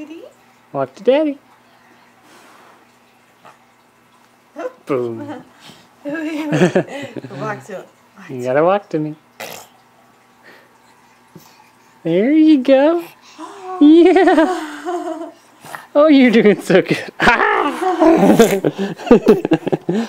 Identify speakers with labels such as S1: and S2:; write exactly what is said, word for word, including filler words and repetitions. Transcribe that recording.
S1: sweetie.
S2: Walk to daddy. Boom.
S1: Walk to it.
S2: You gotta walk to me. There you go. Yeah. Oh, you're doing so good.